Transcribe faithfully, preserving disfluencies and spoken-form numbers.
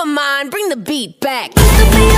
Come on, bring the beat back. Used to be